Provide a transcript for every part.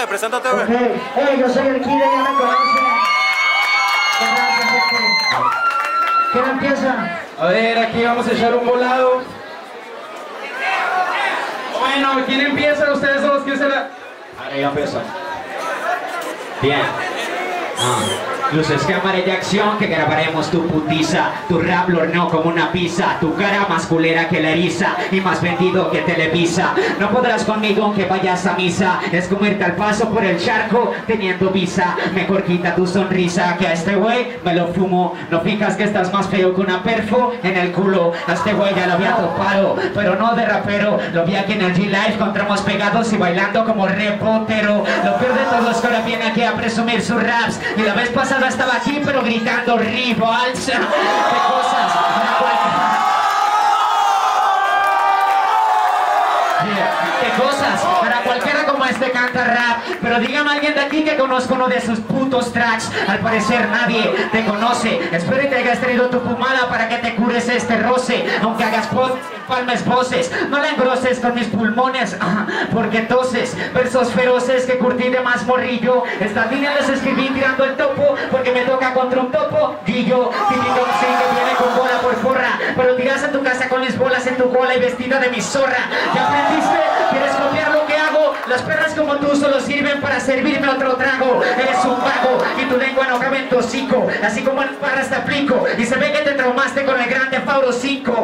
preséntate, güey. Okay. Hey, yo soy el Kid, ya me conocen. ¿Quién empieza? A ver, aquí vamos a echar un volado. Bueno, ¿quién empieza? Ustedes dos, ¿quién será? Ahora yo empiezo. Bien. Luces, cámara y acción, que grabaremos tu putiza. Tu rap lo horneó como una pizza. Tu cara más culera que la eriza y más vendido que Televisa. No podrás conmigo aunque vayas a misa. Es como irte al paso por el charco teniendo visa. Mejor quita tu sonrisa, que a este güey me lo fumo. No fijas que estás más feo que una perfo en el culo. A este güey ya lo había topado, pero no de rapero. Lo vi aquí en el G-Live con tramos pegados y bailando como repotero. Lo peor de todo es que ahora viene aquí a presumir sus raps. Y la vez pasada estaba aquí pero gritando rivals. ¿Qué cosas? ¿Qué cosas? Para cualquiera como este canta rap. Pero dígame alguien de aquí que conozco uno de sus putos tracks. Al parecer nadie te conoce. Espero que te hayas traído tu pomada para que te cures este roce. Aunque hagas palmes voces, no la engroses con mis pulmones, porque toses. Versos feroces que curtí de más morrillo. Estas líneas las escribí tirando el topo, porque me toca contra un topo. Guillo, típico sí que viene con bola por porra, pero tiras a tu casa con mis bolas en tu cola y vestida de mi zorra. ¿Ya aprendiste? ¿Quieres copiar lo que hago? Las perras como tú solo sirven para servirme otro trago. Eres un vago y tu lengua no cabe en tu hocico. Así como en barras te aplico. Y se ve que te traumaste con el grande Fauro 5.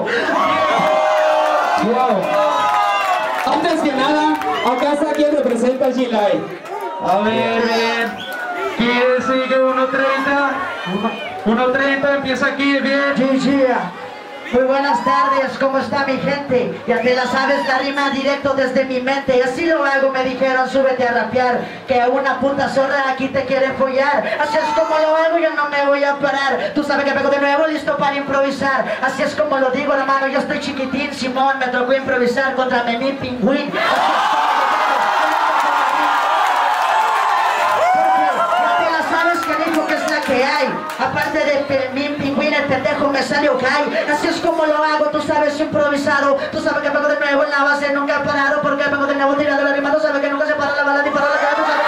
Wow. Antes que nada, acá está quien representa G-Live. A ver, bien. ¿Quién sigue? 1.30. 1.30, empieza aquí, bien. Muy buenas tardes, ¿cómo está mi gente? Ya te la sabes, la rima directo desde mi mente. Y así lo hago, me dijeron, súbete a rapear. Que a una puta zorra aquí te quieren follar. Así es como lo hago, yo no me voy a parar. Tú sabes que vengo de nuevo, listo para improvisar. Así es como lo digo, hermano, yo estoy chiquitín. Simón, me tocó improvisar contra Memín Pingüín. Que hay, aparte de mi pingüín, el pendejo me salió Kai. Así es como lo hago, tú sabes, improvisado. Tú sabes que vengo de nuevo en la base, nunca he parado. Porque vengo de nuevo tirando la rima. Tú sabes que nunca se para la bala ni para la cara. Tú sabes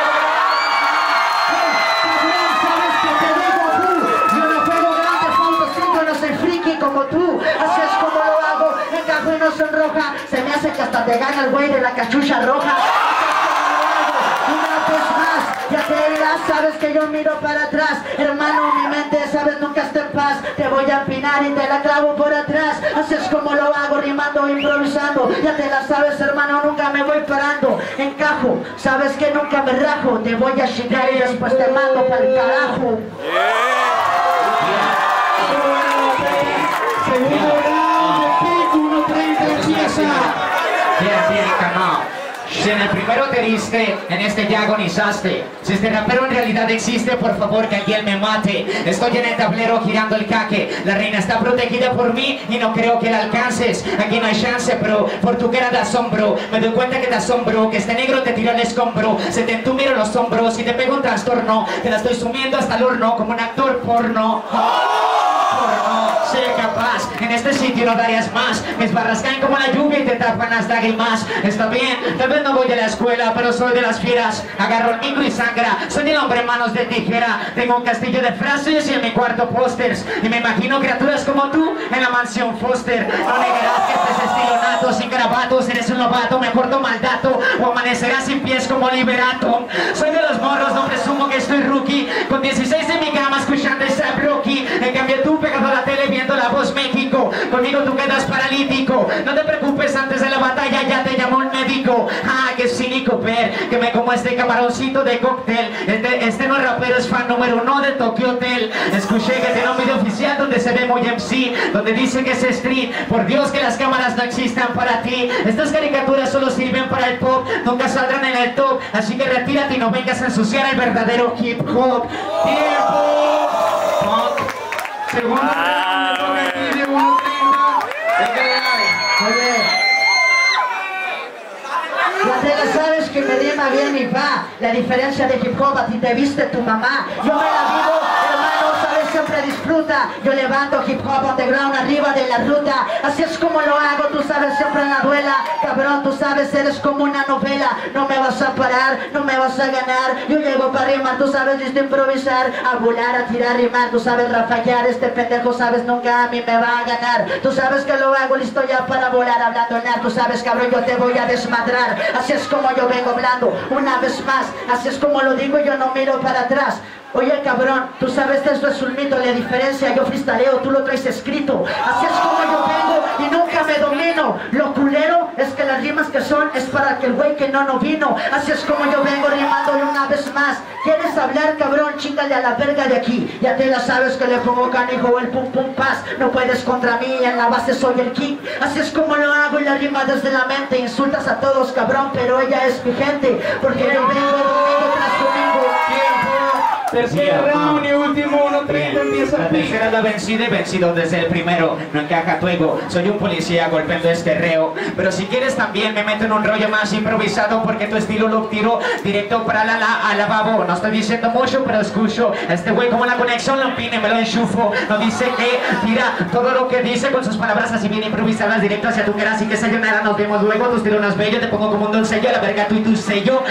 que te digo, yo no juego grande, Fausto 5, no soy friki como tú. Así es como lo hago, encajo y no sonroja. Se me hace que hasta te gana el güey de la cachucha roja. Una vez más, ya te irás, sabes que yo miro para atrás. Hermano, mi mente, sabes, nunca está en paz. Te voy a empinar y te la clavo por atrás. Así es como lo hago, rimando, improvisando. Ya te la sabes, hermano, nunca me voy parando. Encajo, sabes que nunca me rajo. Te voy a chingar y después te mando para el carajo. Segundo round, 1.30 empieza. Bien, calmado. Si en el primero te diste, en este ya agonizaste. Si este rapero en realidad existe, por favor que alguien me mate. Estoy en el tablero girando el caque. La reina está protegida por mí y no creo que la alcances. Aquí no hay chance, bro, por tu cara de asombro. Me doy cuenta que te asombro, que este negro te tira el escombro. Se te entumieron los hombros y te pega un trastorno. Te la estoy sumiendo hasta el horno como un actor porno. Seré capaz, en este sitio no darías más. Mis barras caen como la lluvia y te tapan las lágrimas. Está bien, tal vez no voy a la escuela, pero soy de las fieras. Agarro el micro y sangra, soy el hombre en manos de tijera. Tengo un castillo de frases y en mi cuarto pósters. Y me imagino criaturas como tú en la mansión Foster. No negarás que este es estilo nato, sin garabatos. Eres un novato, mejor toma el dato o amanecerás sin pies como Liberato. Soy de los morros, no presumo que estoy rookie. Con 16 en mi cama escuchando ese Rocky. En cambio tú pegado a la tele viendo La Voz México. Conmigo tú quedas paralítico. No te preocupes, antes de la batalla ya te llamó un médico. Ah, qué cínico ver que me como este camaroncito de cóctel. Este no es rapero, es fan número 1 de Tokyo Hotel. Escuché que tiene un video oficial donde se ve muy MC, donde dice que es street. Por Dios que las cámaras no existan para ti. Estas caricaturas solo sirven para el pop, nunca saldrán en el top. Así que retírate y no vengas a ensuciar el verdadero hip hop. ¡Tiempo! Segundo round, aquí de 1.30. Ya te la sabes que me rima bien y va. La diferencia de hip hop, a ti te viste tu mamá. Yo me la vivo, hermano, sabes siempre disfruta. Yo levanto hip hop underground arriba de la ruta. Así es como lo hago, tú sabes, siempre en la duela. Cabrón, tú sabes, eres como una novela. No me vas a parar, no me vas a ganar. Yo llego para rimar, tú sabes, listo a improvisar, a volar, a tirar, rimar. Tú sabes rafallar, este pendejo, sabes, nunca a mí me va a ganar. Tú sabes que lo hago, listo ya para volar, hablando nada. Tú sabes, cabrón, yo te voy a desmadrar. Así es como yo vengo hablando, una vez más. Así es como lo digo, yo no miro para atrás. Oye, cabrón, tú sabes, esto es un mito, la diferencia, yo freestaleo, tú lo traes escrito. Así es como yo vengo y nunca me domino. Lo culero es que las rimas que son es para aquel güey que no vino. Así es como yo vengo rimando y una vez más. ¿Quieres hablar, cabrón? Chíngale a la verga de aquí. Ya te la sabes que le pongo canijo el pum pum paz. No puedes contra mí, en la base soy el king. Así es como lo hago y la rima desde la mente. Insultas a todos, cabrón, pero ella es mi gente. Porque yo vengo domingo tras domingo. Tercer round y último, 1:30 empieza La aquí. tercera la vencido y vencido desde el primero. No encaja tu ego, soy un policía golpeando este reo. Pero si quieres también me meto en un rollo más improvisado, porque tu estilo lo tiro directo para la lavabo. No estoy diciendo mucho, pero escucho este güey como la conexión lo empine, me lo enchufo. No dice que tira todo lo que dice con sus palabras así bien improvisadas directo hacia tu cara. Así que sayonara, nos vemos luego. Tu estilo no es bello, te pongo como un doncella, la verga tú y tu sello.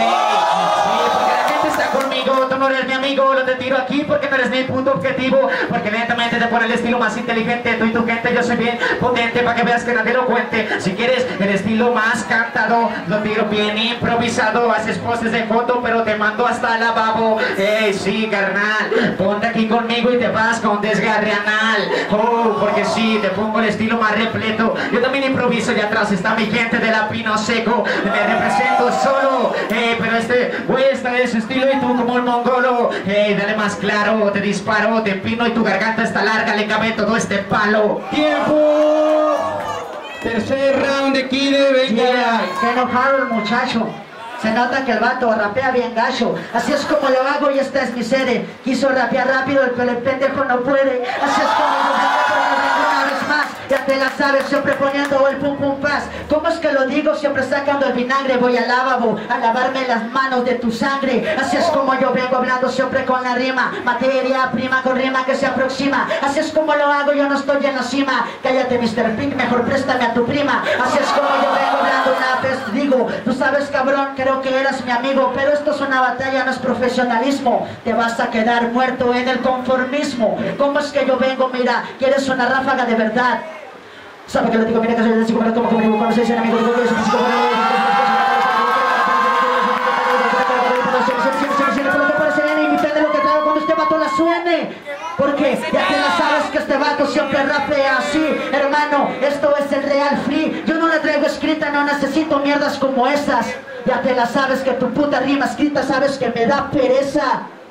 Está conmigo, tú no eres mi amigo, lo te tiro aquí porque no eres mi punto objetivo, porque lentamente te pone el estilo más inteligente, tú y tu gente, yo soy bien potente para que veas que nadie lo cuente. Si quieres el estilo más cantado, lo tiro bien improvisado, haces poses de foto pero te mando hasta el lavabo. Sí, carnal, ponte aquí conmigo y te vas con desgarre anal. Porque sí, te pongo el estilo más repleto. Yo también improviso y atrás está mi gente de la Pino Seco, me represento solo, pero este güey está de su estilo y tú como un mongolo. Dale más claro, te disparo, te empino y tu garganta está larga, le cabe todo este palo. ¡Tiempo! Tercer round de Kide, venga. Yeah, qué enojado el muchacho. Se nota que el vato rapea bien gacho. Así es como lo hago y esta es mi sede. Quiso rapear rápido, pero el pendejo no puede. Así es como yo vengo, pero no vengo una vez más. Ya te la sabes, siempre poniendo el pum pum paz. ¿Cómo es que lo digo? Siempre sacando el vinagre. Voy al lavabo a lavarme las manos de tu sangre. Así es como yo vengo hablando siempre con la rima. Materia prima con rima que se aproxima. Así es como lo hago, yo no estoy en la cima. Cállate, Mr. Pink, mejor préstame a tu prima. Así es como yo vengo hablando una vez. Digo, tú sabes, cabrón, creo que eras mi amigo, pero esto es una batalla, no es profesionalismo. Te vas a quedar muerto en el conformismo. ¿Cómo es que yo vengo? Mira, quieres una ráfaga de verdad. ¿Sabe que le digo? Mira que soy el chico, pero como digo, cuando se dicen amigos, digo que soy físico, suene, porque ya te la sabes que este vato siempre rapea así, hermano, esto es el real free. Yo no la traigo escrita, no necesito mierdas como esas. Ya te la sabes que tu puta rima escrita sabes que me da pereza.